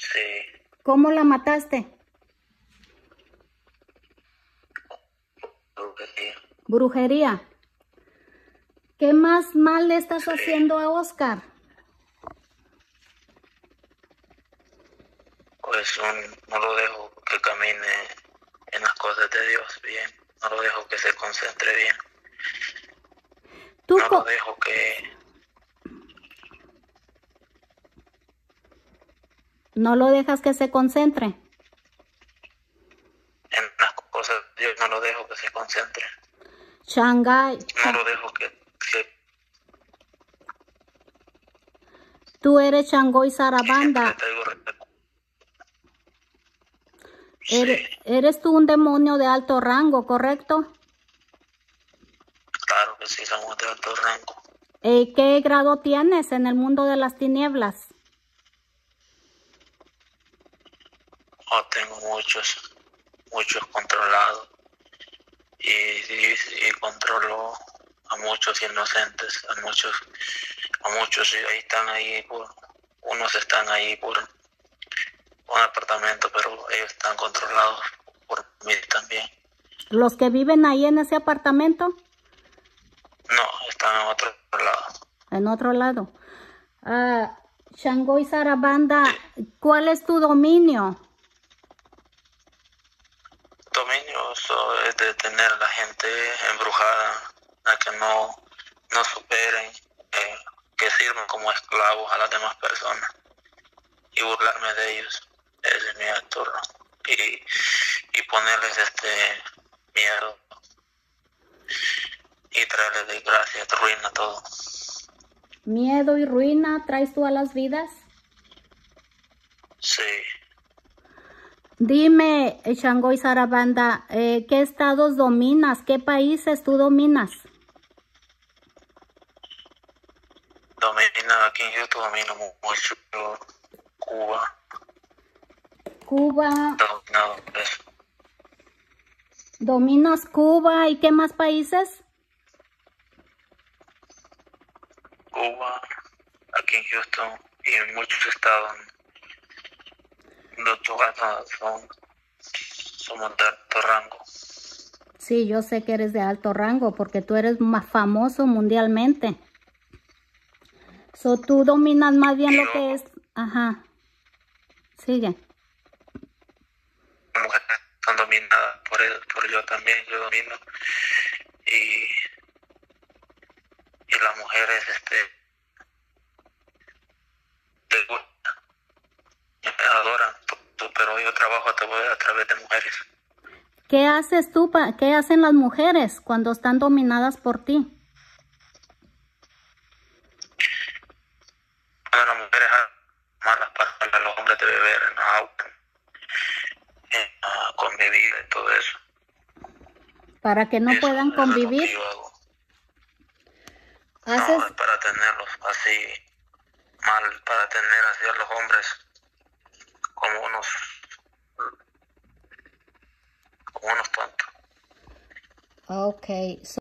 Sí, ¿Cómo la mataste? brujería. Brujería. ¿Qué más mal le estás Sí, haciendo a Oscar? pues no lo dejo que camine en las cosas de Dios bien. No lo dejo que se concentre bien. Tú No lo dejo que... no lo dejas que se concentre. En las cosas de Dios no lo dejo que se concentre. Shanghai, No lo dejo que tú eres Shanghai y siempre le Sarabanda. traigo respeto. Sí, Eres tú un demonio de alto rango, ¿correcto? claro que sí, somos de alto rango. ¿Qué grado tienes en el mundo de las tinieblas? Oh, tengo muchos controlados y controlo a muchos inocentes, a muchos y ahí están unos están ahí por un apartamento, pero ellos están controlados por mí también. ¿Los que viven ahí en ese apartamento? No, están en otro lado. En otro lado. Shanghai Sarabanda, Sí. ¿cuál es tu dominio? Dominio eso es de tener a la gente embrujada, a que no superen, que sirvan como esclavos a las demás personas y burlarme de ellos. Ese es mi acto, ¿no? Y ponerles miedo y traerles desgracia, ruina, todo. ¿Miedo y ruina traes tú a las vidas? Sí, Dime, Shanghai Sarabanda, ¿qué estados dominas? ¿Qué países tú dominas? domina aquí en Houston, domino mucho Cuba, Cuba, dominado eso. ¿dominas Cuba y qué más países? Cuba, aquí en Houston y en muchos estados. Los lugares somos de alto rango. Sí, yo sé que eres de alto rango porque tú eres más famoso mundialmente. So, tú dominas más bien Y lo que es... Ajá, sigue. las mujeres son dominadas por yo también, yo domino. Y, y las mujeres les gusta, me adoran, pero yo trabajo a través de mujeres. ¿Qué haces tú? ¿Qué hacen las mujeres cuando están dominadas por ti? Cuando las mujeres malas para los hombres de beber en los autos, convivir y todo eso. Para que no puedan Eso es lo convivir. que yo hago. Haces... No es para tenerlos así mal, para tener así a los hombres como unos tontos. Ok.